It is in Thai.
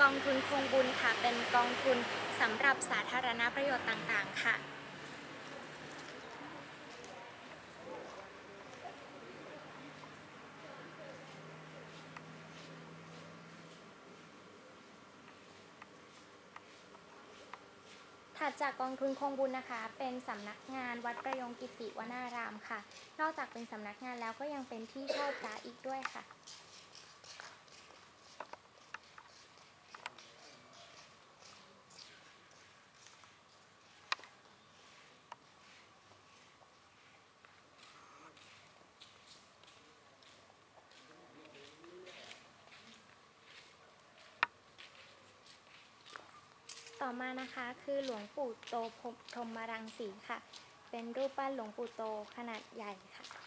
องทุนคงบุญค่ะเป็นกองทุนสำหรับสาธารณประโยชน์ต่างๆค่ะถัดจากกองทุนคงบุญนะคะเป็นสำนักงานวัดประยงกิติวนารามค่ะนอกจากเป็นสำนักงานแล้วก็ยังเป็นที่เช่าพระอีกด้วยค่ะต่อมานะคะคือหลวงปู่โตพรหมรังสีค่ะเป็นรูปปั้นหลวงปู่โตขนาดใหญ่ค่ะ